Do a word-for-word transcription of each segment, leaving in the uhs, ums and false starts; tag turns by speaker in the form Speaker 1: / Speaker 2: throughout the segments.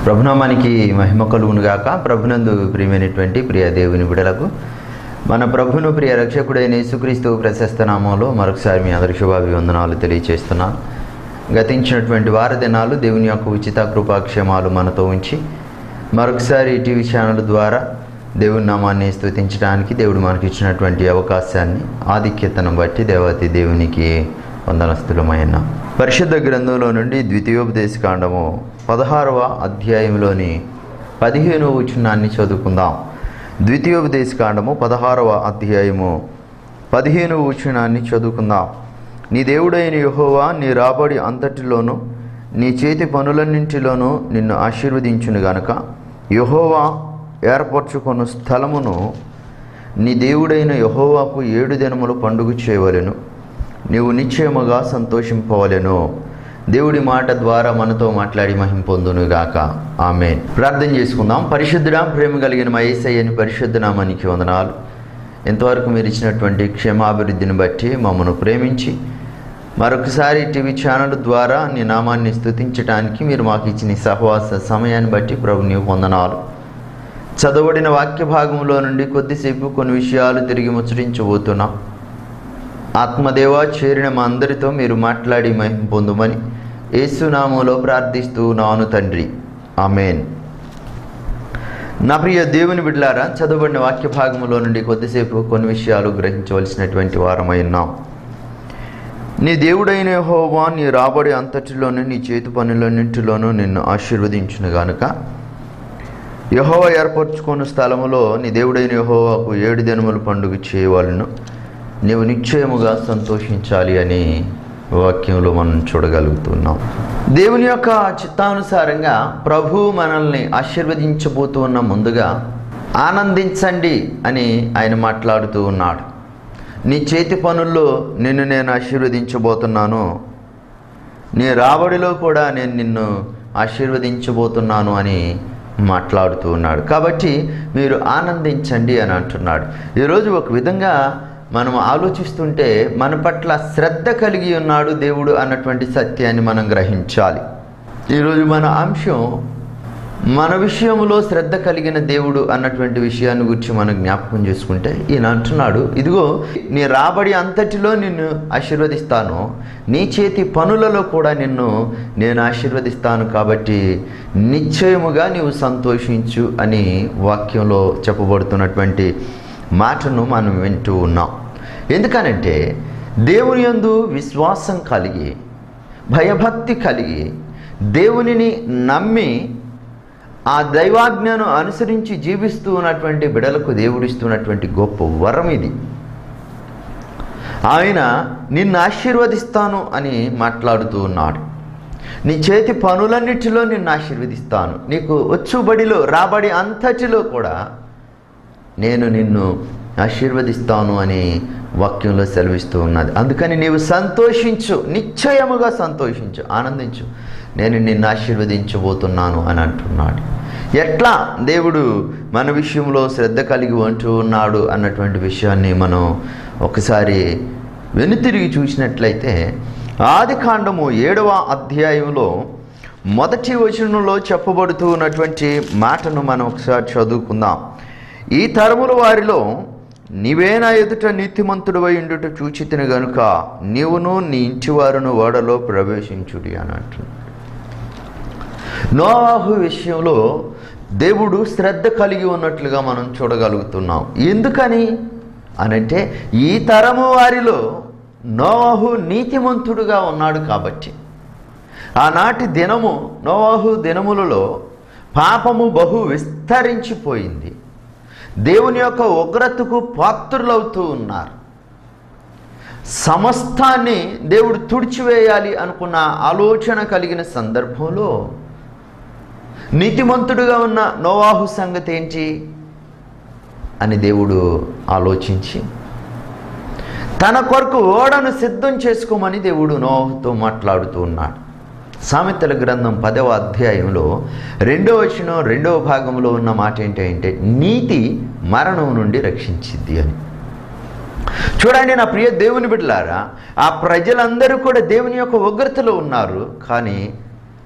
Speaker 1: ప్రభునామానికి మహిమ కలుగును గాక. ప్రభునందు ప్రియమైనటువంటి ప్రియ దేవుని బిడ్డలకు మన ప్రభును ప్రియ రక్షకుడైన యేసుక్రీస్తు ప్రశస్త నామంలో మరొకసారి మీ అందరి శుభాభివందనాలు తెలియజేస్తున్నాను. గతించినటువంటి వార దినాలు దేవుని యొక్క ఉచిత కృపాక్షేమాలు మనతో ఉంచి మరొకసారి టీవీ ఛానల్ ద్వారా దేవుని నామాన్ని స్తుతించడానికి దేవుడు మనకి ఇచ్చినటువంటి అవకాశాన్ని ఆధిక్యతను బట్టి దేవతి దేవునికి వందనస్తులమైన. పరిశుద్ధ గ్రంథంలో నుండి ద్వితీయోపదేశకాండము పదహారవ అధ్యాయంలోని పదిహేనవ వచనాన్ని చదువుకుందాం. ద్వితీయోపదేశకాండము పదహారవ అధ్యాయము పదిహేనవ వచనాన్ని చదువుకుందాం. నీ దేవుడైన యెహోవా నీ రాబడి అంతటిలోనూ నీ చేతి పనులన్నింటిలోనూ నిన్ను ఆశీర్వదించును గనుక యెహోవా ఏర్పరచుకొను స్థలమును నీ దేవుడైన యెహోవాకు ఏడు దినములు పండుగ చేయవలెను, నీవు నిశ్చయముగా సంతోషింపవలెను. దేవుడి మాట ద్వారా మనతో మాట్లాడి మహిమ పొందునుగాక. ఆమేన్. ప్రార్థన చేసుకుందాం. పరిశుద్ధుడా, ప్రేమ కలిగిన మా యేసయ్యని పరిశుద్ధ నామానికి వందనాలు. ఇంతవరకు మీరు ఇచ్చినటువంటి క్షేమాభివృద్ధిని బట్టి మమ్మల్ని ప్రేమించి మరొకసారి టీవీ ఛానల్ ద్వారా నీ నామాన్ని స్తుతించడానికి మీరు మాకు ఇచ్చిన సహవాస సమయాన్ని బట్టి ప్రభు నీవు వందనాలు. చదవబడిన వాక్య భాగంలో నుండి కొద్దిసేపు కొన్ని విషయాలు తిరిగి ముచ్చరించబోతున్నాం. ఆత్మదేవ చేరిన మా అందరితో మీరు మాట్లాడి మహిమ పొందుమని యేసునామములో ప్రార్థిస్తూ నాను తండ్రి. ఆమేన్. నా ప్రియ దేవుని బిడ్డలారా, చదవబడిన వాక్య భాగంలో నుండి కొద్దిసేపు కొన్ని విషయాలు గ్రహించవలసినటువంటి వారమై ఉన్నాం. నీ దేవుడైన యెహోవా నీ రాబడి అంతటిలోనూ నీ చేతి పనులన్నింటిలోనూ నిన్ను ఆశీర్వదించును గనుక యెహోవా ఏర్పరచుకున్న స్థలములో నీ దేవుడైన యెహోవాకు ఏడు దినములు పండుగ చేయవలెను, నీవు నిశ్చయముగా సంతోషించాలి అని వాక్యంలో మనం చూడగలుగుతున్నాం. దేవుని యొక్క చిత్తానుసారంగా ప్రభు మనల్ని ఆశీర్వదించబోతూ ఉన్న ముందుగా ఆనందించండి అని ఆయన మాట్లాడుతూ ఉన్నాడు. నీ చేతి పనుల్లో నిన్ను నేను ఆశీర్వదించబోతున్నాను, నీ రాబడిలో కూడా నేను నిన్ను ఆశీర్వదించబోతున్నాను అని మాట్లాడుతూ ఉన్నాడు. కాబట్టి మీరు ఆనందించండి అని అంటున్నాడు. ఈరోజు ఒక విధంగా మనం ఆలోచిస్తుంటే మన పట్ల శ్రద్ధ కలిగి ఉన్నాడు దేవుడు అన్నటువంటి సత్యాన్ని మనం గ్రహించాలి. ఈరోజు మన అంశం మన విషయంలో శ్రద్ధ కలిగిన దేవుడు అన్నటువంటి విషయాన్ని గురించి మనం జ్ఞాపకం చేసుకుంటే ఈయన అంటున్నాడు, ఇదిగో నీ రాబడి అంతటిలో నిన్ను ఆశీర్వదిస్తాను, నీ చేతి పనులలో కూడా నిన్ను నేను ఆశీర్వదిస్తాను, కాబట్టి నిశ్చయముగా నీవు సంతోషించు అని వాక్యంలో చెప్పబడుతున్నటువంటి మాటను మనం వింటూ ఉన్నాం. ఎందుకనంటే దేవుని యందు విశ్వాసం కలిగి భయభక్తి కలిగి దేవునిని నమ్మి ఆ దైవాజ్ఞను అనుసరించి జీవిస్తూ ఉన్నటువంటి బిడలకు దేవుడిస్తున్నటువంటి గొప్ప వరం ఇది. ఆయన నిన్ను ఆశీర్వదిస్తాను అని మాట్లాడుతూ ఉన్నాడు. నీ చేతి పనులన్నిటిలో నిన్ను ఆశీర్వదిస్తాను, నీకు వచ్చుబడిలో రాబడి అంతటిలో కూడా నేను నిన్ను ఆశీర్వదిస్తాను అని వాక్యంలో సెలవిస్తూ ఉన్నది. అందుకని నీవు సంతోషించు, నిశ్చయముగా సంతోషించు, ఆనందించు, నేను నిన్ను ఆశీర్వదించబోతున్నాను అని అంటున్నాడు. ఎట్లా దేవుడు మన విషయంలో శ్రద్ధ కలిగి ఉంటూ ఉన్నాడు అన్నటువంటి విషయాన్ని మనం ఒకసారి వెనుతిరిగి చూసినట్లయితే ఆది కాండము ఏడవ అధ్యాయంలో మొదటి వచనంలో చెప్పబడుతూ ఉన్నటువంటి మాటను మనం ఒకసారి చదువుకుందాం. ఈ తరముల వారిలో నీవే నా ఎదుట నీతిమంతుడివై ఉండుట చూచితిని గనుక నీవును నీ ఇంటి వారును ఓడలో ప్రవేశించుడి అని అంటున్నాడు. నోవాహు విషయంలో దేవుడు శ్రద్ధ కలిగి ఉన్నట్లుగా మనం చూడగలుగుతున్నాం. ఎందుకని అనంటే ఈ తరము వారిలో నోవాహు నీతిమంతుడుగా ఉన్నాడు కాబట్టి. ఆనాటి దినము నోవాహు దినములలో పాపము బహు విస్తరించిపోయింది. దేవుని యొక్క ఉగ్రతకు పాత్రులవుతూ ఉన్నారు. సమస్తాన్ని దేవుడు తుడిచివేయాలి అనుకున్న ఆలోచన కలిగిన సందర్భంలో నీతిమంతుడుగా ఉన్న నోవాహు సంగతి ఏంటి అని దేవుడు ఆలోచించి తన కొరకు ఓడను సిద్ధం చేసుకోమని దేవుడు నోవాహుతో మాట్లాడుతూ ఉన్నాడు. సామెతల గ్రంథం పదవ అధ్యాయంలో రెండవ వచనం రెండవ భాగంలో ఉన్న మాట ఏంటంటే నీతి మరణం నుండి రక్షించిద్ది అని. చూడండి నా ప్రియ దేవుని బిడ్డలారా, ఆ ప్రజలందరూ కూడా దేవుని యొక్క ఉగ్రతలో ఉన్నారు, కానీ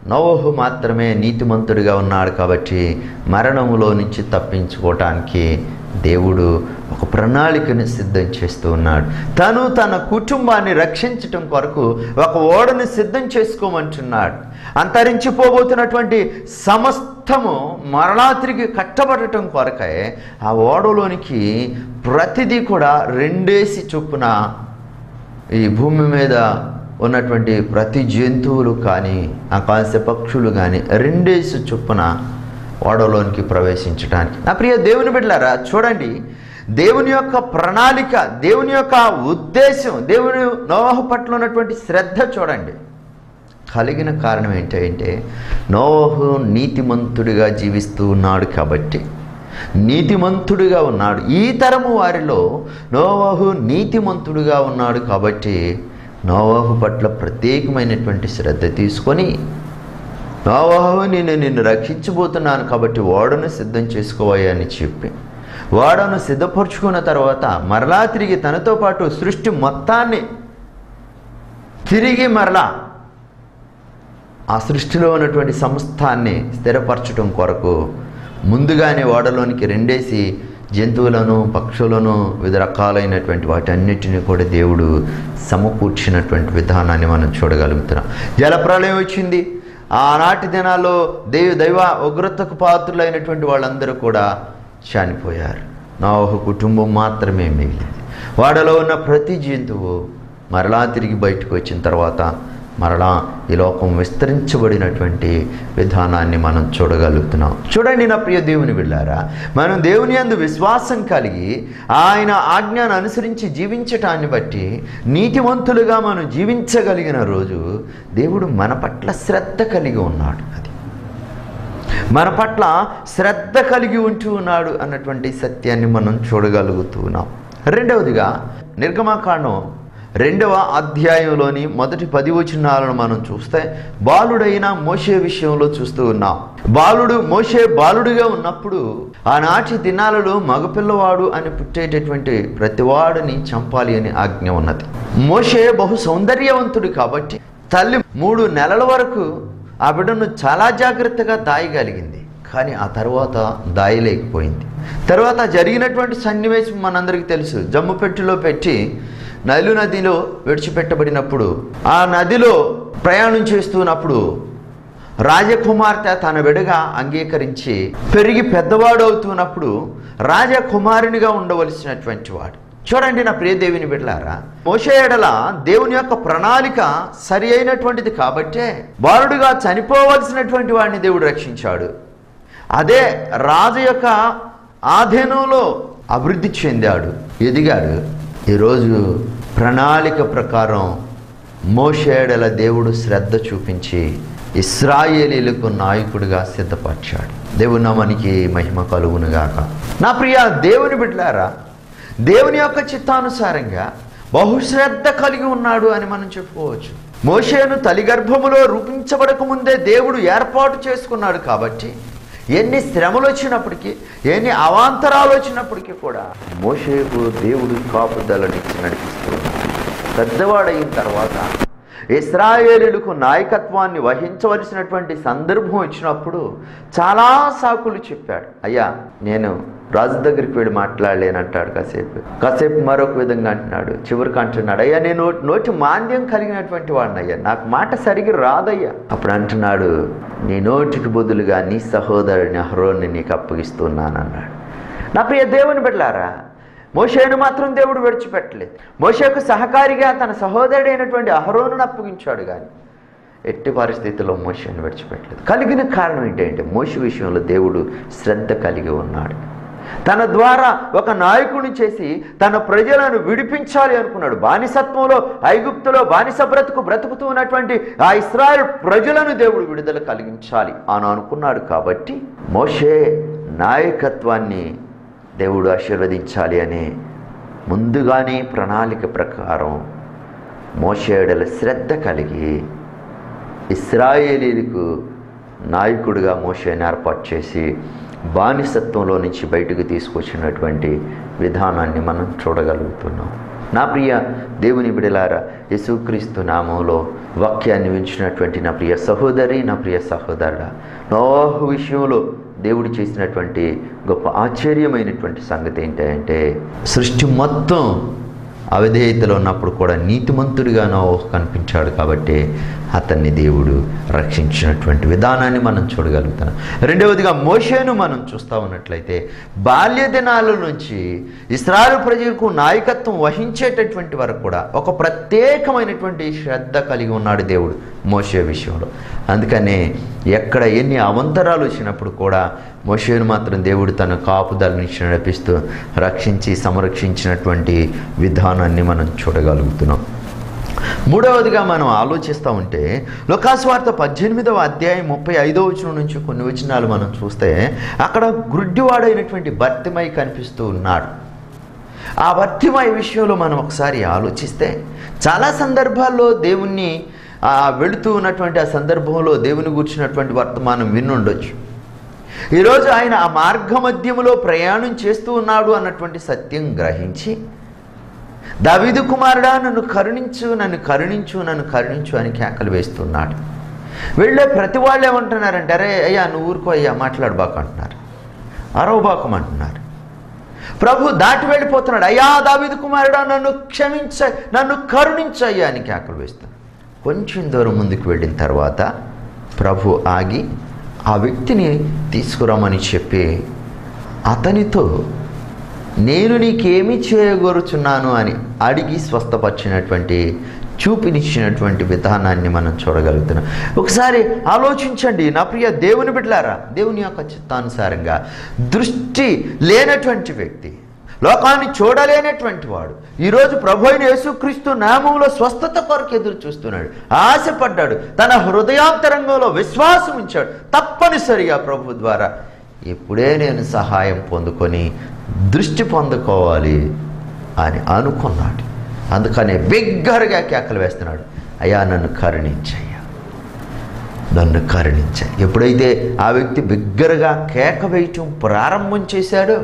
Speaker 1: నోవహు మాత్రమే నీతిమంతుడిగా ఉన్నాడు కాబట్టి మరణములో నుంచి తప్పించుకోవటానికి దేవుడు ఒక ప్రణాళికను సిద్ధం చేస్తూ ఉన్నాడు. తను తన కుటుంబాన్ని రక్షించటం కొరకు ఒక ఓడను సిద్ధం చేసుకోమంటున్నాడు. అంతరించిపోబోతున్నటువంటి సమస్తము మరలా తిరిగి కట్టబడటం కొరకై ఆ ఓడలోనికి ప్రతిదీ కూడా రెండేసి చొప్పున ఈ భూమి మీద ఉన్నటువంటి ప్రతి జంతువులు కానీ ఆకాశ పక్షులు కానీ రెండేసి చొప్పున ఓడలోనికి ప్రవేశించడానికి. నా ప్రియ దేవుని బిడ్డలారా, చూడండి, దేవుని యొక్క ప్రణాళిక, దేవుని యొక్క ఉద్దేశం, దేవుని నోవహు పట్ల ఉన్నటువంటి శ్రద్ధ చూడండి. కలిగిన కారణం ఏంటంటే నోవహు నీతిమంతుడిగా జీవిస్తూ ఉన్నాడు కాబట్టి, నీతిమంతుడిగా ఉన్నాడు. ఈ తరము వారిలో నోవహు నీతిమంతుడిగా ఉన్నాడు కాబట్టి నోవహు పట్ల ప్రత్యేకమైనటువంటి శ్రద్ధ తీసుకొని, నోవహు నేను నిన్ను రక్షించబోతున్నాను కాబట్టి ఓడను సిద్ధం చేసుకోవయ్యా అని చెప్పి ఓడను సిద్ధపరుచుకున్న తర్వాత మరలా తిరిగి తనతో పాటు సృష్టి మొత్తాన్ని తిరిగి మరలా ఆ సృష్టిలో ఉన్నటువంటి సమస్తాన్ని స్థిరపరచడం కొరకు ముందుగానే ఓడలోనికి రెండేసి జంతువులను, పక్షులను, వివిధ రకాలైనటువంటి వాటన్నిటిని కూడా దేవుడు సమకూర్చినటువంటి విధానాన్ని మనం చూడగలుగుతున్నాం. జలప్రళయం వచ్చింది. ఆనాటి దినాల్లో దేవ దైవ ఉగ్రతకు పాత్రులైనటువంటి వాళ్ళందరూ కూడా చనిపోయారు. నోవహు కుటుంబం మాత్రమే మిగిలింది. వాడలో ఉన్న ప్రతి జంతువు మరలా తిరిగి బయటకు వచ్చిన తర్వాత మరలా ఈ లోకం విస్తరించబడినటువంటి విధానాన్ని మనం చూడగలుగుతున్నాం. చూడండి నా ప్రియ దేవుని బిడ్డలారా, మనం దేవుని యందు విశ్వాసం కలిగి ఆయన ఆజ్ఞను అనుసరించి జీవించటాన్ని బట్టి నీతివంతులుగా మనం జీవించగలిగిన రోజు దేవుడు మన పట్ల శ్రద్ధ కలిగి ఉన్నాడు. అది మన పట్ల శ్రద్ధ కలిగి ఉంటూ ఉన్నాడు అన్నటువంటి సత్యాన్ని మనం చూడగలుగుతున్నాం. రెండవదిగా నిర్గమకాండం రెండవ అధ్యాయంలోని మొదటి పది వచనాలను మనం చూస్తే బాలుడైన మోషే విషయంలో చూస్తూ ఉన్నాం. బాలుడు మోషే బాలుడిగా ఉన్నప్పుడు ఆనాటి దినాలలో మగపిల్లవాడు అని పుట్టేటటువంటి ప్రతివాడిని చంపాలి అని ఆజ్ఞ ఉన్నది. మోషే బహు సౌందర్యవంతుడు కాబట్టి తల్లి మూడు నెలల వరకు ఆ బిడ్డను చాలా జాగ్రత్తగా దాయగలిగింది. కానీ ఆ తర్వాత దాయలేకపోయింది. తర్వాత జరిగినటువంటి సన్నివేశం మనందరికీ తెలుసు. జమ్ము పెట్టెలో పెట్టి నైలు నదిలో విడిచిపెట్టబడినప్పుడు ఆ నదిలో ప్రయాణం చేస్తున్నప్పుడు రాజకుమార్తె తన బిడ్డగా అంగీకరించి పెరిగి పెద్దవాడు అవుతున్నప్పుడు రాజకుమారునిగా ఉండవలసినటువంటి వాడు. చూడండి నా ప్రియ దేవుని బిడ్డలారా, మోషే ఎడల దేవుని యొక్క ప్రణాళిక సరి అయినటువంటిది కాబట్టే బాలుడుగా చనిపోవలసినటువంటి వాడిని దేవుడు రక్షించాడు. అదే రాజు యొక్క ఆధీనంలో అభివృద్ధి చెందాడు, ఎదిగాడు. ఈరోజు ప్రణాళిక ప్రకారం మోషే ఎడల దేవుడు శ్రద్ధ చూపించి ఇశ్రాయేలీలకు నాయకుడిగా సిద్ధపరిచాడు. దేవుని నామానికి మహిమ కలుగునుగాక. నా ప్రియ దేవుని బిడ్డలారా, దేవుని యొక్క చిత్తానుసారంగా బహుశ్రద్ధ కలిగి ఉన్నాడు అని మనం చెప్పుకోవచ్చు. మోషేను తల్లి గర్భములో రూపించబడక ముందే దేవుడు ఏర్పాటు చేసుకున్నాడు కాబట్టి ఎన్ని శ్రమలు వచ్చినప్పటికీ, ఎన్ని అవాంతరాలు వచ్చినప్పటికీ కూడా మోషేకు దేవుడు కాపుదలనిచ్చి నడిపిస్తున్నాడు. పెద్దవాడైన తర్వాత ఇశ్రాయేలీయులకు నాయకత్వాన్ని వహించవలసినటువంటి సందర్భం వచ్చినప్పుడు చాలా సాకులు చెప్పాడు. అయ్యా, నేను రాజు దగ్గరికి వెళ్ళి మాట్లాడలేనంటాడు. కాసేపు కాసేపు మరొక విధంగా అంటున్నాడు. చివరికి అంటున్నాడు, అయ్యా నేను నోటి మాంద్యం కలిగినటువంటి వాడిని, అయ్యా నాకు మాట సరిగి రాదయ్యా. అప్పుడు అంటున్నాడు, నీ నోటికి బదులుగా నీ సహోదరుని అహరోన్ని నీకు అప్పగిస్తున్నాను అన్నాడు. నా ప్రియ దేవుని బిడ్డలారా, మోషేను మాత్రం దేవుడు విడిచిపెట్టలేదు. మోషేకు సహకారిగా తన సహోదరుడైనటువంటి అహరోనును అప్పగించాడు, కానీ ఎట్టి పరిస్థితుల్లో మోషేను విడిచిపెట్టలేదు. కలిగిన కారణం ఏంటంటే మోషే విషయంలో దేవుడు శ్రద్ధ కలిగి ఉన్నాడు. తన ద్వారా ఒక నాయకుడిని చేసి తన ప్రజలను విడిపించాలి అనుకున్నాడు. బానిసత్వంలో ఐగుప్తులో బానిస బ్రతుకు బ్రతుకుతూ ఉన్నటువంటి ఆ ఇశ్రాయేలు ప్రజలను దేవుడు విడుదల కలిగించాలి అని అనుకున్నాడు. కాబట్టి మోషే నాయకత్వాన్ని దేవుడు ఆశీర్వదించాలి అని ముందుగానే ప్రణాళిక ప్రకారం మోషే ఎడల శ్రద్ధ కలిగి ఇశ్రాయేలీలకు నాయకుడిగా మోషేని ఏర్పాటు చేసి బానిసత్వంలో నుంచి బయటకు తీసుకొచ్చినటువంటి విధానాన్ని మనం చూడగలుగుతున్నాం. నా ప్రియ దేవుని బిడలారా, యేసుక్రీస్తు నామంలో వాక్యాన్ని వింటున్నటువంటి నా ప్రియ సహోదరి, నా ప్రియ సహోదరుడా, నోహు విషయంలో దేవుడు చేసినటువంటి గొప్ప ఆశ్చర్యమైనటువంటి సంగతి ఏంటంటే, సృష్టి మొత్తం అవిధేయతలో ఉన్నప్పుడు కూడా నీతిమంతుడిగా నోహు కనిపించాడు కాబట్టి అతన్ని దేవుడు రక్షించినటువంటి విధానాన్ని మనం చూడగలుగుతాం. రెండవదిగా మోషేను మనం చూస్తూ ఉన్నట్లయితే బాల్య దినాల నుంచి ఇశ్రాయేలు ప్రజలకు నాయకత్వం వహించేటటువంటి వరకు కూడా ఒక ప్రత్యేకమైనటువంటి శ్రద్ధ కలిగి ఉన్నాడు దేవుడు మోషే విషయంలో. అందుకనే ఎక్కడ ఎన్ని అవంతరాలు వచ్చినప్పుడు కూడా మోషేను మాత్రం దేవుడు తన కాపుదల నుంచి నడిపిస్తూ రక్షించి సంరక్షించినటువంటి విధానాన్ని మనం చూడగలుగుతున్నాం. మూడవదిగా మనం ఆలోచిస్తూ ఉంటే లోకాసువార్త పద్దెనిమిదవ అధ్యాయం ముప్పై ఐదవ వచనం నుంచి కొన్ని వచనాలు మనం చూస్తే అక్కడ గుడ్డివాడైనటువంటి బర్తిమై కనిపిస్తూ ఉన్నాడు. ఆ బర్తిమై విషయంలో మనం ఒకసారి ఆలోచిస్తే చాలా సందర్భాల్లో దేవుణ్ణి వెళుతూ ఉన్నటువంటి ఆ సందర్భంలో దేవుని గురించినటువంటి వర్తమానం వినుండొచ్చు. ఈరోజు ఆయన ఆ మార్గ మధ్యములో ప్రయాణం చేస్తూ ఉన్నాడు అన్నటువంటి సత్యం గ్రహించి, దావీదు కుమారుడా నన్ను కరుణించు, నన్ను కరుణించు, నన్ను కరుణించు అని కేకలు వేస్తున్నాడు. వెళ్ళే ప్రతి వాళ్ళు ఏమంటున్నారంటే, అరే అయ్యా నువ్వు ఊరుకో అయ్యా మాట్లాడబాకు అంటున్నారు, అరవబాకం అంటున్నారు. ప్రభు దాటి వెళ్ళిపోతున్నాడు, అయ్యా దావీదు కుమారుడా నన్ను క్షమించ, నన్ను కరుణించయ్యా అని కేకలు వేస్తున్నాడు. కొంచెం దూరం ముందుకు వెళ్ళిన తర్వాత ప్రభు ఆగి ఆ వ్యక్తిని తీసుకురామని చెప్పి అతనితో నేను నీకేమి చేయగోరుచున్నాను అని అడిగి స్వస్థపరిచినటువంటి చూపినిచ్చినటువంటి విధానాన్ని మనం చూడగలుగుతున్నాం. ఒకసారి ఆలోచించండి నా ప్రియ దేవుని బిడ్డలారా, దేవుని యొక్క చిత్తానుసారంగా దృష్టి లేనటువంటి వ్యక్తి, లోకాన్ని చూడలేనటువంటి వాడు ఈరోజు ప్రభు అయిన యేసుక్రీస్తు నామములో స్వస్థత కొరకు ఎదురు చూస్తున్నాడు, ఆశపడ్డాడు, తన హృదయాంతరంగంలో విశ్వాసం ఉంచాడు. తప్పనిసరిగా ప్రభు ద్వారా ఇప్పుడే నేను సహాయం పొందుకొని దృష్టి పొందుకోవాలి అని అనుకున్నాడు. అందుకనే బిగ్గరగా కేకలు వేస్తున్నాడు, అయ్యా నన్ను కరుణించయ్యా, నన్ను కరుణించాయి. ఎప్పుడైతే ఆ వ్యక్తి బిగ్గరగా కేక వేయటం ప్రారంభం చేశాడో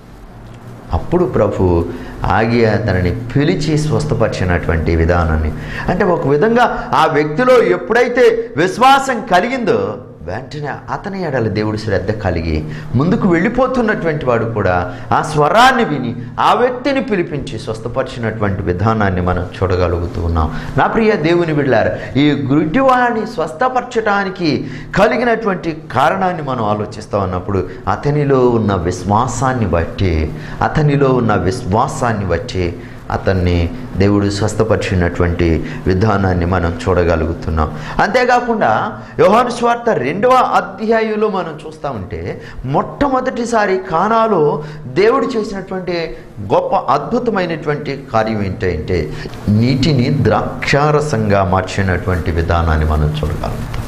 Speaker 1: అప్పుడు ప్రభు ఆగి అతనిని పిలిచి స్వస్థపరిచినటువంటి విధానాన్ని, అంటే ఒక విధంగా ఆ వ్యక్తిలో ఎప్పుడైతే విశ్వాసం కలిగిందో వెంటనే అతని ఎడల దేవుడి శ్రద్ధ కలిగి ముందుకు వెళ్ళిపోతున్నటువంటి వాడు కూడా ఆ స్వరాన్ని విని ఆ వ్యక్తిని పిలిపించి స్వస్థపరిచినటువంటి విధానాన్ని మనం చూడగలుగుతూ ఉన్నాం. నా ప్రియ దేవుని బిడ్డలారా, ఈ గుడ్డివాడిని స్వస్థపరచడానికి కలిగినటువంటి కారణాన్ని మనం ఆలోచిస్తూ ఉన్నప్పుడు అతనిలో ఉన్న విశ్వాసాన్ని బట్టి అతనిలో ఉన్న విశ్వాసాన్ని బట్టి అతన్ని దేవుడు స్వస్థపరిచినటువంటి విధానాన్ని మనం చూడగలుగుతున్నాం. అంతేకాకుండా యోహాను సువార్త రెండవ అధ్యాయంలో మనం చూస్తూ ఉంటే మొట్టమొదటిసారి కానాలో దేవుడు చేసినటువంటి గొప్ప అద్భుతమైనటువంటి కార్యం ఏంటంటే నీటిని ద్రాక్షారసంగా మార్చినటువంటి విధానాన్ని మనం చూడగలుగుతాం.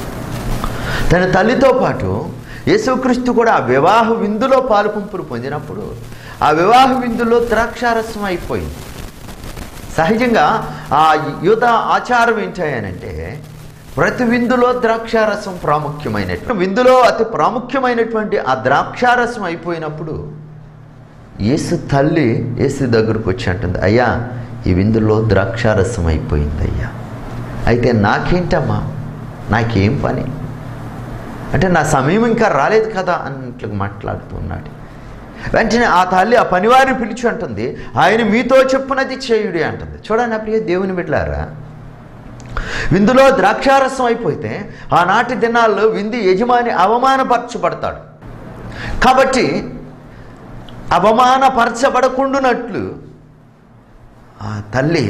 Speaker 1: తన తల్లితో పాటు యేసుక్రీస్తు కూడా ఆ వివాహ విందులో పాలుపంపులు పొందినప్పుడు ఆ వివాహ విందులో ద్రాక్షారసం అయిపోయింది. సహజంగా ఆ యూద ఆచారం ఏంటంటే ప్రతి విందులో ద్రాక్షారసం ప్రాముఖ్యమైనటువంటి విందులో అతి ప్రాముఖ్యమైనటువంటి ఆ ద్రాక్షారసం అయిపోయినప్పుడు యేసు తల్లి యేసు దగ్గరకు వచ్చి అంటుంది, అయ్యా ఈ విందులో ద్రాక్షారసం అయిపోయింది అయ్యా, అయితే నాకేంటమ్మా, నాకేం పని అంటే నా సమయం ఇంకా రాలేదు కదా అన్నట్లు మాట్లాడుతున్నాడు. వెంటనే ఆ తల్లి ఆ పనివారిని పిలిచి అంటుంది, ఆయన మీతో చెప్పునది చేయుడి అంటుంది. చూడండి ప్రియ దేవుని బిడ్డలారా, విందులో ద్రాక్షారసం అయిపోతే ఆనాటి దినాల్లో విందు యజమాని అవమానపరచబడతాడు. కాబట్టి అవమానపరచబడకుండానట్లు ఆ తల్లి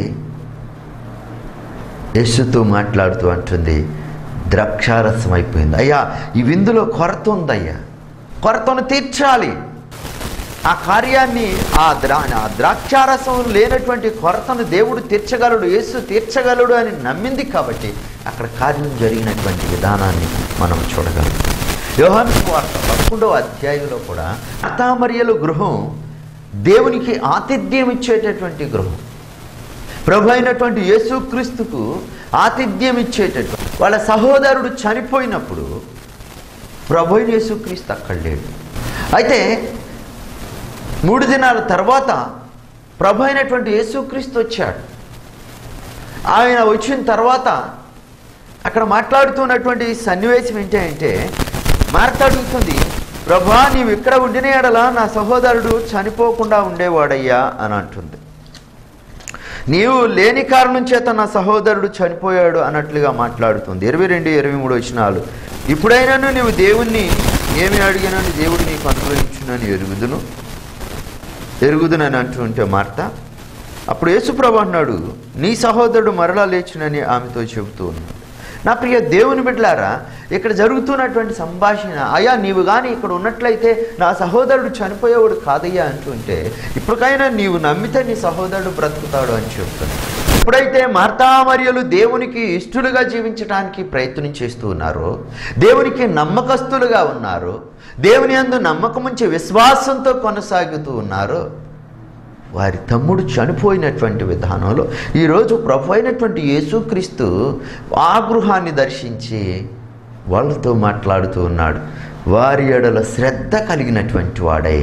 Speaker 1: యేసుతో మాట్లాడుతూ అంటుంది, ద్రాక్షారసం అయిపోయింది అయ్యా, ఈ విందులో కొరత ఉందయ్యా, కొరతను తీర్చాలి. ఆ కార్యాన్ని ఆ ద్రా ఆ ద్రాక్షారసం లేనటువంటి కొరతను దేవుడు తీర్చగలడు, యేసు తీర్చగలడు అని నమ్మింది కాబట్టి అక్కడ కార్యం జరిగినటువంటి విధానాన్ని మనం చూడగలుగుతాం. యోహాను సువార్త పదకొండవ అధ్యాయంలో కూడా మార్తా మరియల గృహం దేవునికి ఆతిథ్యం ఇచ్చేటటువంటి గృహం. ప్రభు అయినటువంటి యేసుక్రీస్తుకు ఆతిథ్యం ఇచ్చేటటువంటి వాళ్ళ సహోదరుడు చనిపోయినప్పుడు ప్రభు అయిన యేసుక్రీస్తు అక్కడ లేడు. అయితే మూడు దినాల తర్వాత ప్రభు అయినటువంటి యేసుక్రీస్తు వచ్చాడు. ఆయన వచ్చిన తర్వాత అక్కడ మాట్లాడుతున్నటువంటి సన్నివేశం ఏంటంటే, మార్త అడుగుతుంది, ప్రభా నీవు ఇక్కడ ఉండిన ఎడల నా సహోదరుడు చనిపోకుండా ఉండేవాడయ్యా అని అంటుంది. నీవు లేని కారణం చేత నా సహోదరుడు చనిపోయాడు అన్నట్లుగా మాట్లాడుతుంది. ఇరవై రెండు ఇరవై మూడు వచనాలు. ఇప్పుడైనాను నీవు దేవుణ్ణి ఏమి అడిగినని దేవుడు నీకు అనుగ్రహించునని ఎరుగుదును ఎరుగుదునని అంటుంటే మార్త, అప్పుడు యేసుప్రభు అన్నాడు, నీ సహోదరుడు మరలా లేచునని ఆమెతో చెబుతూ ఉన్నాడు. నా ప్రియ దేవుని బిడ్డలారా, ఇక్కడ జరుగుతున్నటువంటి సంభాషణ, అయ్యా నీవు కానీ ఇక్కడ ఉన్నట్లయితే నా సహోదరుడు చనిపోయేవాడు కాదయ్యా అంటుంటే, ఇప్పటికైనా నీవు నమ్మితే నీ సహోదరుడు బ్రతుకుతాడు అని చెప్తున్నాడు. ఎప్పుడైతే మార్తా మరియలు దేవునికి ఇష్టలుగా జీవించడానికి ప్రయత్నం చేస్తూ ఉన్నారో, దేవునికి నమ్మకస్తులుగా ఉన్నారో, దేవుని యందు నమ్మకం ఉంచి విశ్వాసంతో కొనసాగుతూ ఉన్నారో, వారి తమ్ముడు చనిపోయినటువంటి విధానంలో ఈరోజు ప్రభు అయినటువంటి యేసుక్రీస్తు ఆ గృహాన్ని దర్శించి వాళ్ళతో మాట్లాడుతూ ఉన్నాడు. వారి ఎడల శ్రద్ధ కలిగినటువంటి వాడే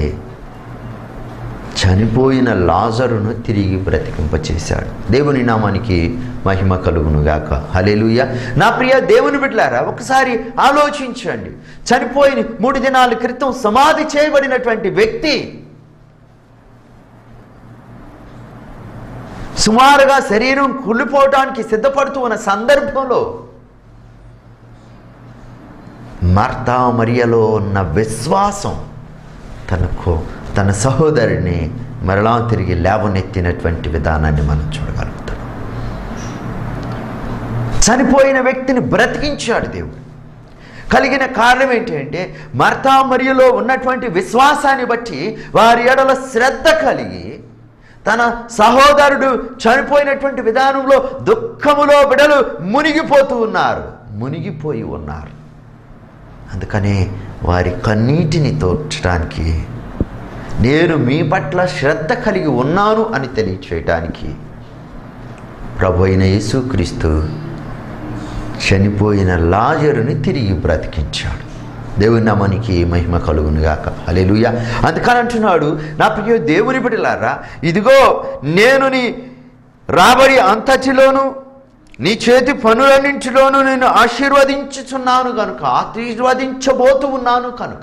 Speaker 1: చనిపోయిన లాజరును తిరిగి బ్రతికింపచేశాడు. దేవుని నామానికి మహిమ కలుగునుగాక. హల్లెలూయా. నా ప్రియ దేవుని బిడ్డలారా, ఒకసారి ఆలోచించండి. చనిపోయిన మూడు దినాల క్రితం సమాధి చేయబడినటువంటి వ్యక్తి సుమారుగా శరీరం కుళ్ళిపోవటానికి సిద్ధపడుతూ ఉన్న సందర్భంలో మార్తా మరియలో ఉన్న విశ్వాసం తనకు తన సహోదరుని మరలా తిరిగి లేవనెత్తినటువంటి విధానాన్ని మనం చూడగలుగుతాం. చనిపోయిన వ్యక్తిని బ్రతికించాడు దేవుడు. కలిగిన కారణం ఏంటంటే, మార్తా మరియలో ఉన్నటువంటి విశ్వాసాన్ని బట్టి వారి ఎడల శ్రద్ధ కలిగి తన సహోదరుడు చనిపోయినటువంటి విధానంలో దుఃఖములో బిడలు మునిగిపోతూ ఉన్నారు, మునిగిపోయి ఉన్నారు. అందుకనే వారి కన్నీటిని తోడ్చడానికి, నేను మీ పట్ల శ్రద్ధ కలిగి ఉన్నాను అని తెలియచేయటానికి ప్రభు అయిన యేసుక్రీస్తు చనిపోయిన లాజరుని తిరిగి బ్రతికించాడు. దేవుని నామానికి మహిమ కలుగునుగాక. హల్లెలూయా. అందుకని అంటున్నాడు, నా ప్రియ దేవుని బిడ్డలారా, ఇదిగో నేను నీ రాబడి అంతటిలోను నీ చేతి పనులన్నింటిలోనూ నేను ఆశీర్వదించుచున్నాను కనుక, ఆశీర్వదించబోతూ ఉన్నాను కనుక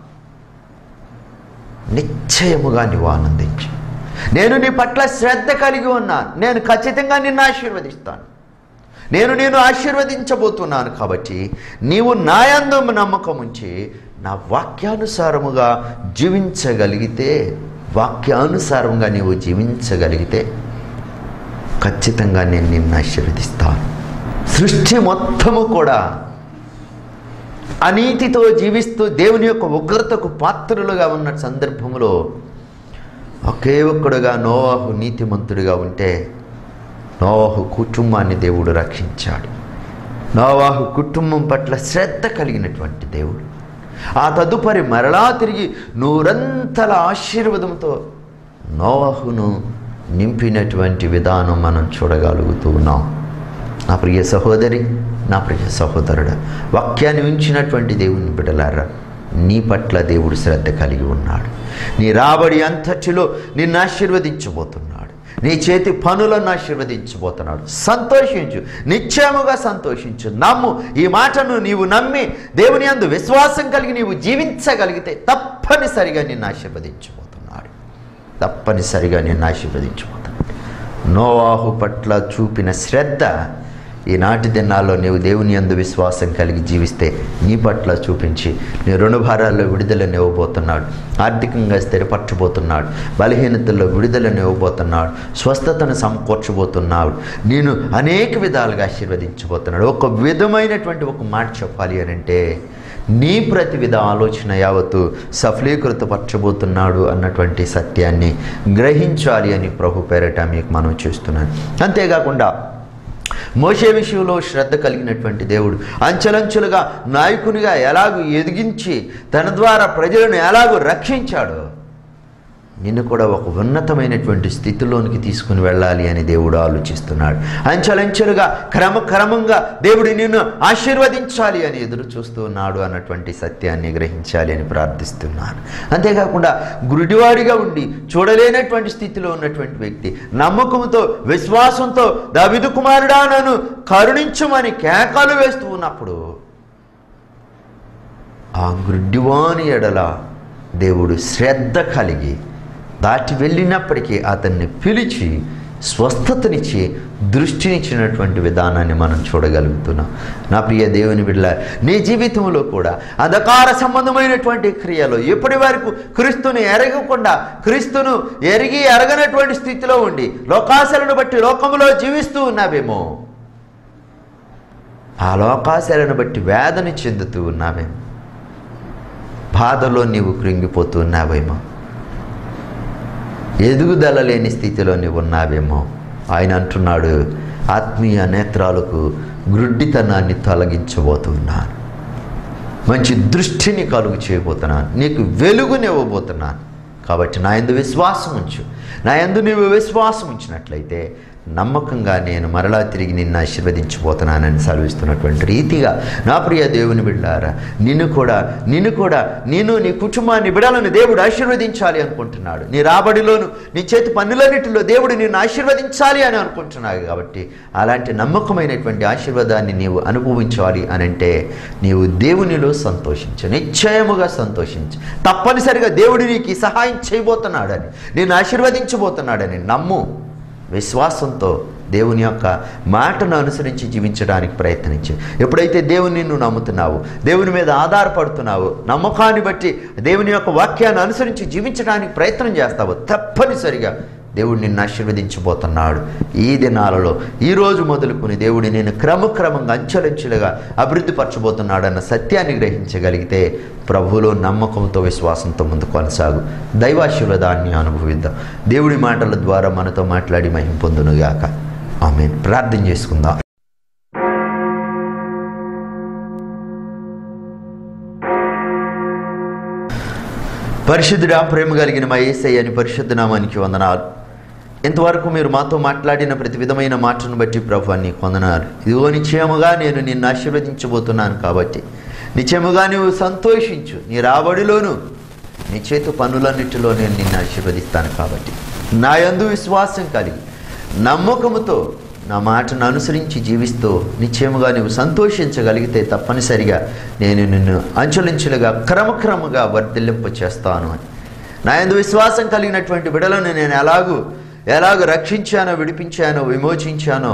Speaker 1: నిశ్చయముగా నీవు ఆనందించు. నేను నీ పట్ల శ్రద్ధ కలిగి ఉన్నాను, నేను ఖచ్చితంగా నిన్ను ఆశీర్వదిస్తాను, నేను నేను ఆశీర్వదించబోతున్నాను. కాబట్టి నీవు నా యందు నమ్మకం ఉంచి నా వాక్యానుసారముగా జీవించగలిగితే, వాక్యానుసారంగా నీవు జీవించగలిగితే ఖచ్చితంగా నేను నిన్ను ఆశీర్వదిస్తాను. సృష్టి మొత్తము కూడా అనీతితో జీవిస్తూ దేవుని యొక్క ఉగ్రతకు పాత్రులుగా ఉన్న సందర్భంలో ఒకే ఒక్కడుగా నోవాహు నీతిమంతుడిగా ఉంటే నోవాహు కుటుంబాన్ని దేవుడు రక్షించాడు. నోవాహు కుటుంబం పట్ల శ్రద్ధ కలిగినటువంటి దేవుడు ఆ తదుపరి మరలా తిరిగి నూరంతల ఆశీర్వాదంతో నోవాహును నింపినటువంటి విధానం మనం చూడగలుగుతూ ఉన్నాం. నా ప్రియ సహోదరి, నా ప్రియ సహోదరుడు, వాక్యాన్ని ఉంచినటువంటి దేవుని బిడ్డలారా, నీ పట్ల దేవుడు శ్రద్ధ కలిగి ఉన్నాడు. నీ రాబడి అంతటిలో నిన్ను ఆశీర్వదించబోతున్నాడు, నీ చేతి పనులను ఆశీర్వదించబోతున్నాడు. సంతోషించు, నిశ్చయముగా సంతోషించు, నమ్ము. ఈ మాటను నీవు నమ్మి దేవుని యందు విశ్వాసం కలిగి నీవు జీవించగలిగితే తప్పనిసరిగా నిన్ను ఆశీర్వదించబోతున్నాడు, తప్పనిసరిగా నిన్ను ఆశీర్వదించబోతున్నాడు. నోవాహు పట్ల చూపిన శ్రద్ధ ఈనాటి దినాల్లో నీవు దేవుని యందు విశ్వాసం కలిగి జీవిస్తే నీ పట్ల చూపించి నీ రుణ భారాల్లో విడుదలను ఇవ్వబోతున్నాడు, ఆర్థికంగా స్థిరపరచబోతున్నాడు, బలహీనతల్లో విడుదలను ఇవ్వబోతున్నాడు, స్వస్థతను సమకూర్చబోతున్నాడు, నేను అనేక విధాలుగా ఆశీర్వదించబోతున్నాడు. ఒక విధమైనటువంటి ఒక మాట చెప్పాలి అని అంటే, నీ ప్రతి విధ ఆలోచన యావత్తు సఫలీకృతపరచబోతున్నాడు అన్నటువంటి సత్యాన్ని గ్రహించాలి అని ప్రభు పేరట మీకు మనం చేస్తున్నాను. అంతేకాకుండా మోషే విషయంలో శ్రద్ధ కలిగినటువంటి దేవుడు అంచెలంచెలుగా నాయకునిగా ఎలాగూ ఎదిగించి తన ద్వారా ప్రజలను ఎలాగూ రక్షించాడో, నిన్ను కూడా ఒక ఉన్నతమైనటువంటి స్థితిలోనికి తీసుకుని వెళ్ళాలి అని దేవుడు ఆలోచిస్తున్నాడు. అంచెలంచెలుగా క్రమక్రమంగా దేవుడు నిన్ను ఆశీర్వదించాలి అని ఎదురు చూస్తూ ఉన్నాడు అన్నటువంటి సత్యాన్ని గ్రహించాలి అని ప్రార్థిస్తున్నాను. అంతేకాకుండా గురుడివాడిగా ఉండి చూడలేనటువంటి స్థితిలో ఉన్నటువంటి వ్యక్తి నమ్మకంతో విశ్వాసంతో దావీదు కుమారుడా నన్ను కరుణించమని కేకలు వేస్తూ ఉన్నప్పుడు ఆ గుడ్డివాని ఎడల దేవుడు శ్రద్ధ కలిగి దాటి వెళ్ళినప్పటికీ అతన్ని పిలిచి స్వస్థతనిచ్చి దృష్టినిచ్చినటువంటి విధానాన్ని మనం చూడగలుగుతున్నాం. నా ప్రియ దేవుని బిడ్డ, నీ జీవితంలో కూడా అంధకార సంబంధమైనటువంటి క్రియలు ఇప్పటి వరకు క్రీస్తుని ఎరగకుండా క్రీస్తును ఎరిగి ఎరగనటువంటి స్థితిలో ఉండి లోకాశలను బట్టి లోకములో జీవిస్తూ ఉన్నావేమో, ఆ లోకాశలను బట్టి వేదన చెందుతూ ఉన్నావేమో, బాధలో నీవు కృంగిపోతూ ఉన్నావేమో, ఎదుగుదల లేని స్థితిలో నీవు ఉన్నావేమో. ఆయన అంటున్నాడు, ఆత్మీయ నేత్రాలకు గ్రుడ్డితనాన్ని తొలగించబోతున్నాను, మంచి దృష్టిని కలుగు చేయబోతున్నాను, నీకు వెలుగునివ్వబోతున్నాను. కాబట్టి నా యందు విశ్వాసం ఉంచు. నా యందు నీవు విశ్వాసం ఉంచినట్లయితే నమ్మకంగా నేను మరలా తిరిగి నిన్ను ఆశీర్వదించబోతున్నానని సెలవిస్తున్నటువంటి రీతిగా నా ప్రియ దేవుని బిడ్డలారా, నిన్ను కూడా నిన్ను కూడా నేను నీ కుటుంబాన్ని బిడ్డలను దేవుడు ఆశీర్వదించాలి అనుకుంటున్నాడు. నీ రాబడిలోను నీ చేతి పన్నులన్నిటిలో దేవుడు నిన్ను ఆశీర్వదించాలి అని అనుకుంటున్నాడు. కాబట్టి అలాంటి నమ్మకమైనటువంటి ఆశీర్వాదాన్ని నీవు అనుభవించాలి అని అంటే నీవు దేవునిలో సంతోషించు, నిశ్చయముగా సంతోషించు. తప్పనిసరిగా దేవుడు నీకు సహాయం చేయబోతున్నాడని, నేను ఆశీర్వదించబోతున్నాడని నమ్ము. విశ్వాసంతో దేవుని యొక్క మాటను అనుసరించి జీవించడానికి ప్రయత్నించు. ఎప్పుడైతే దేవుని నిన్ను నమ్ముతున్నావు, దేవుని మీద ఆధారపడుతున్నావు, నమ్మకాన్ని బట్టి దేవుని యొక్క వాక్యాన్ని అనుసరించి జీవించడానికి ప్రయత్నం చేస్తావు, తప్పనిసరిగా దేవుడు నిన్ను ఆశీర్వదించబోతున్నాడు. ఈ దినాలలో ఈరోజు మొదలుకొని దేవుడు నేను క్రమక్రమంగా అంచెలంచెలుగా అభివృద్ధిపరచబోతున్నాడు అన్న సత్యాన్ని గ్రహించగలిగితే ప్రభువులో నమ్మకంతో విశ్వాసంతో ముందు కొనసాగు. దైవాశీర్వాదాన్ని అనుభవిద్దాం. దేవుడి మాటల ద్వారా మనతో మాట్లాడి మహిమ పొందునుగాక. ఆమేన్. ప్రార్థన చేసుకుందాం. పరిశుద్ధుడా, ప్రేమ కలిగిన మా యేసయ్య అని పరిశుద్ధ నామానికి వందనాలు. ఇంతవరకు మీరు మాతో మాట్లాడిన ప్రతి విధమైన మాటను బట్టి ప్రభువా నీకు వందనాలు. ఇదిగో నిశ్చయముగా నేను నిన్ను ఆశీర్వదించబోతున్నాను కాబట్టి నిశ్చయముగా నీవు సంతోషించు. నీ రాబడిలోను నీ చేతు పనులన్నిటిలో నేను నిన్ను ఆశీర్వదిస్తాను కాబట్టి నా యందు విశ్వాసం కలిగి నమ్మకముతో నా మాటను అనుసరించి జీవిస్తూ నిశ్చయముగా నీవు సంతోషించగలిగితే తప్పనిసరిగా నేను నిన్ను అంచెలంచెలుగా క్రమక్రమంగా వర్ధిల్లింప చేస్తాను అని. నా యందు విశ్వాసం కలిగినటువంటి బిడ్డలను నేను ఎలాగూ ఎలాగ రక్షించానో, విడిపించానో, విమోచించానో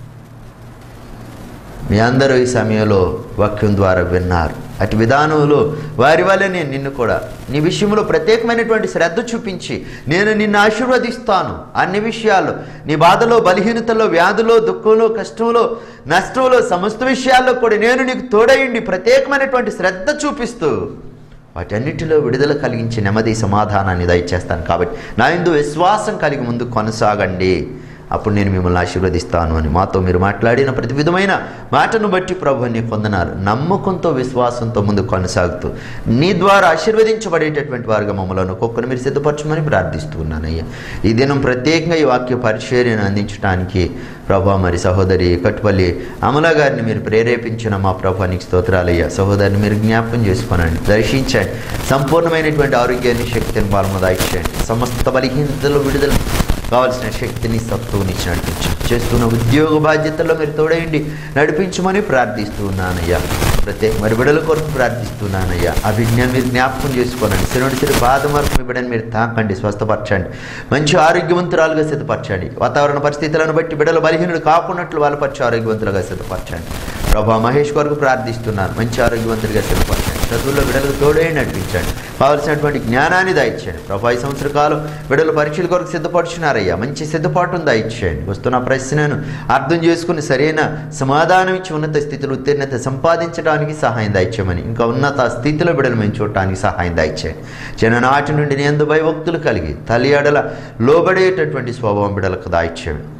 Speaker 1: మీ అందరూ ఈ సమయంలో వాక్యం ద్వారా విన్నారు. అటు విధానంలో వారి వల్ల నేను నిన్ను కూడా నీ విషయంలో ప్రత్యేకమైనటువంటి శ్రద్ధ చూపించి నేను నిన్ను ఆశీర్వదిస్తాను. అన్ని విషయాల్లో నీ బాధలో, బలహీనతలో, వ్యాధిలో, దుఃఖంలో, కష్టంలో, నష్టంలో, సమస్త విషయాల్లో కూడా నేను నీకు తోడయండి ప్రత్యేకమైనటువంటి శ్రద్ధ చూపిస్తూ వాటన్నిటిలో విడుదల కలిగించి నెమ్మది సమాధానాన్ని దయచేస్తాను. కాబట్టి నా యందు విశ్వాసం కలిగి ముందు కొనసాగండి, అప్పుడు నేను మిమ్మల్ని ఆశీర్వదిస్తాను అని మాతో మీరు మాట్లాడిన ప్రతి విధమైన మాటను బట్టి ప్రభువు నీకు వందనాలు. నమ్మకంతో విశ్వాసంతో ముందు కొనసాగుతూ నీ ద్వారా ఆశీర్వదించబడేటటువంటి వారుగా మమ్మల్ని ఒక్కొక్కరు మీరు సిద్ధపరచమని ప్రార్థిస్తూ ఉన్నానయ్యా. ఈ దినం ప్రత్యేకంగా ఈ వాక్య పరిచర్యను అందించడానికి ప్రభా మరి సహోదరి కట్టుపల్లి అమల గారిని మీరు ప్రేరేపించిన మా ప్రభా నీకు స్తోత్రాలయ్యా. సహోదరిని మీరు జ్ఞాపకం చేసుకోనండి, దర్శించండి, సంపూర్ణమైనటువంటి ఆరోగ్యాన్ని, శక్తిని బలము దాయిచ్చండి, సమస్త బలహీనతలు విడుదల కావాల్సిన శక్తిని, సత్తువుని నడిపించు. చేస్తున్న ఉద్యోగ బాధ్యతల్లో మీరు తోడేయండి, నడిపించమని ప్రార్థిస్తూ ఉన్నానయ్యా. ప్రత్యేక మరి బిడ్డల కొరకు ప్రార్థిస్తున్నానయ్యా. ఆ బిడ్డని మీరు జ్ఞాపకం చేసుకోనండి, శనుడి సిరి బాధ వరకు మీ బిడ్డని మీరు తాకండి, స్వస్థపరచండి, మంచి ఆరోగ్యవంతురాలుగా సిద్ధపరచండి. వాతావరణ పరిస్థితులను బట్టి బిడ్డలు బలహీనుడు కాకున్నట్లు వాళ్ళపరిచి ఆరోగ్యవంతులుగా సిద్ధపరచండి. ప్రభా మహేష్ కొరకు ప్రార్థిస్తున్నాను, మంచి ఆరోగ్యవంతుడిగా సిద్ధపరచండి. చదువుల్లో బిడ్డలకు తోడేయండి, నడిపించండి, కావాల్సినటువంటి జ్ఞానాన్ని దాయిచ్చేయండి. ప్రభా ఈ సంవత్సర కాలం బిడ్డలు పరీక్షల కొరకు సిద్ధపడుచున్నారయ్యా, మంచి సిద్ధపాటును దాయిచ్చేయండి. వస్తున్న ప్రశ్నను అర్థం చేసుకుని సరైన సమాధానం ఇచ్చి ఉన్నత స్థితిలో ఉత్తీర్ణత సంపాదించడానికి సహాయం దాయిచ్చేయమని, ఇంకా ఉన్నత స్థితిలో బిడ్డలు మేము చూడటానికి సహాయం దాయిచ్చేయండి. చిన్ననాటి నుండి నీ యందు భయభక్తులు కలిగి తల్లి ఎడల లోబడేటటువంటి స్వభావం బిడ్డలకు దాయిచ్చేయండి.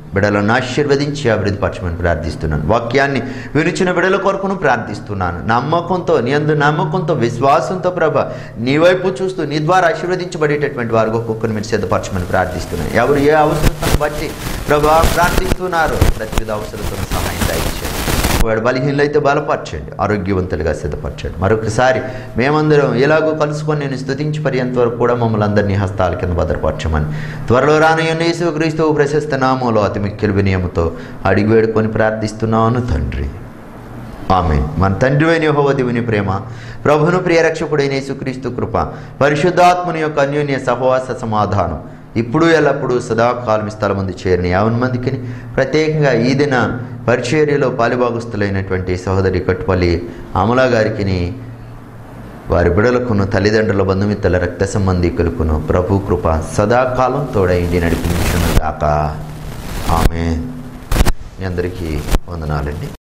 Speaker 1: బిడలను ఆశీర్వదించి అభివృద్ధిపరచమని ప్రార్థిస్తున్నాను. వాక్యాన్ని వినిచిన బిడల కొరకును ప్రార్థిస్తున్నాను. నమ్మకంతో, నీ అందు నమ్మకంతో, విశ్వాసంతో ప్రభ నీ వైపు చూస్తూ నీ ద్వారా ఆశీర్వదించబడేటటువంటి వారికి ఒక్కొక్కరిని మీరు సిద్ధపరచమని ప్రార్థిస్తున్నాను. ఎవరు ఏ అవసరతను బట్టి ప్రభా ప్రార్థిస్తున్నారు, ప్రతి విధ అవసరతను సహాయం దయచేయండి. వాడు బలహీనలైతే బలపరచండి, ఆరోగ్యవంతులుగా సిద్ధపరచండి. మరొకసారి మేమందరం ఎలాగో కలుసుకొని నేను స్తుతించి పర్యంత వరకు కూడా మమ్మల్ని అందరినీ హస్తాల కింద భద్రపరచమని త్వరలో రానయ్యున్న యేసుక్రీస్తు ప్రశస్త నామములో అతి మిక్కిలి వినయముతో అడిగి వేడుకొని ప్రార్థిస్తున్నాను తండ్రి, ఆమేన్. మన తండ్రి అయిన యెహోవా దేవుని ప్రేమ, ప్రభువును ప్రియ రక్షకుడైన యేసుక్రీస్తు కృప, పరిశుద్ధాత్మని యొక్క అన్యోన్య సహవాస సమాధానం ఇప్పుడు ఎల్లప్పుడూ సదాకాలం స్థలం ముందు చేరిన యావన్ మందికి, ప్రత్యేకంగా ఈ దిన పరిచర్యలో పాలిభాగస్తులైనటువంటి సహోదరి కట్టుపల్లి అమలా గారికి, వారి బిడలకును, తల్లిదండ్రుల బంధుమిత్రుల రక్త సంబంధికులకును ప్రభు కృప సదాకాలం తోడైండి నడిపించును గాక. ఆమేన్. మీ అందరికీ వందనాలండి.